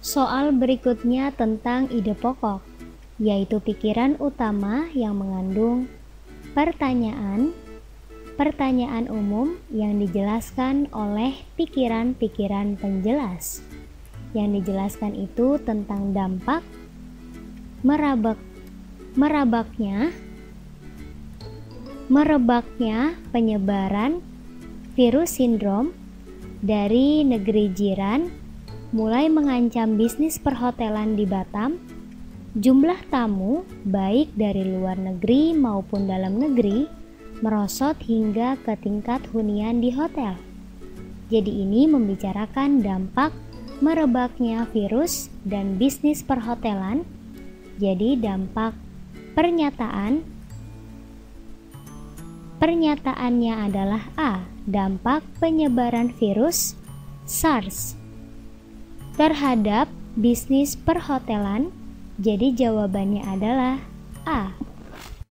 Soal berikutnya tentang ide pokok, yaitu pikiran utama yang mengandung pertanyaan umum yang dijelaskan oleh pikiran-pikiran penjelas. Yang dijelaskan itu tentang dampak merebaknya penyebaran virus sindrom dari negeri jiran, mulai mengancam bisnis perhotelan di Batam. Jumlah tamu, baik dari luar negeri maupun dalam negeri, merosot hingga ke tingkat hunian di hotel. Jadi ini membicarakan dampak merebaknya virus dan bisnis perhotelan. Jadi dampak pernyataannya adalah A. Dampak penyebaran virus SARS terhadap bisnis perhotelan. Jadi jawabannya adalah A.